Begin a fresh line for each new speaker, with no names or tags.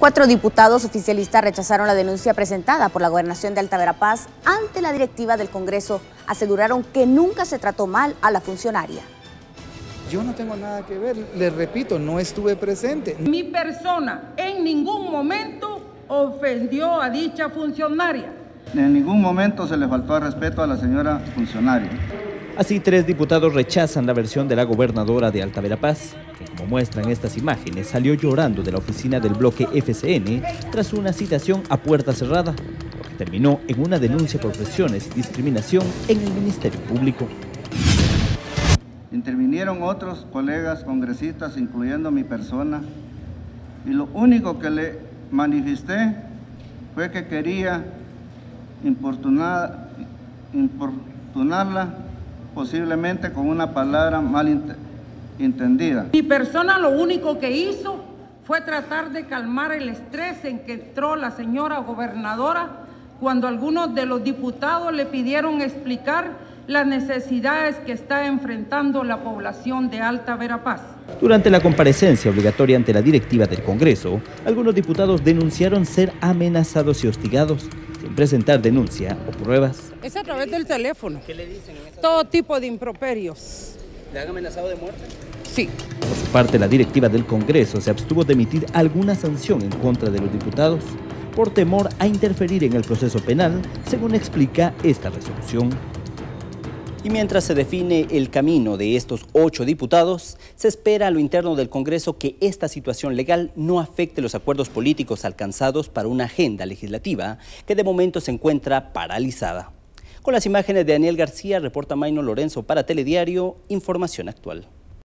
4 diputados oficialistas rechazaron la denuncia presentada por la Gobernación de Alta Verapaz ante la directiva del Congreso. Aseguraron que nunca se trató mal a la funcionaria.
Yo no tengo nada que ver, les repito, no estuve presente.
Mi persona en ningún momento ofendió a dicha funcionaria.
En ningún momento se le faltó al respeto a la señora funcionaria.
Así, 3 diputados rechazan la versión de la gobernadora de Alta Verapaz, que, como muestran estas imágenes, salió llorando de la oficina del bloque FCN tras una citación a puerta cerrada, lo que terminó en una denuncia por presiones y discriminación en el Ministerio Público.
Intervinieron otros colegas congresistas, incluyendo mi persona, y lo único que le manifesté fue que quería importunarla posiblemente con una palabra mal entendida.
Mi persona lo único que hizo fue tratar de calmar el estrés en que entró la señora gobernadora cuando algunos de los diputados le pidieron explicar las necesidades que está enfrentando la población de Alta Verapaz.
Durante la comparecencia obligatoria ante la directiva del Congreso, algunos diputados denunciaron ser amenazados y hostigados, sin presentar denuncia o pruebas.
Es a través del teléfono.
¿Qué le dicen en esa
Todo tipo de improperios.
¿Le han amenazado de muerte?
Sí.
Por su parte, la directiva del Congreso se abstuvo de emitir alguna sanción en contra de los diputados por temor a interferir en el proceso penal, según explica esta resolución.
Y mientras se define el camino de estos 8 diputados, se espera a lo interno del Congreso que esta situación legal no afecte los acuerdos políticos alcanzados para una agenda legislativa que de momento se encuentra paralizada. Con las imágenes de Daniel García, reporta Maino Lorenzo para Telediario, Información Actual.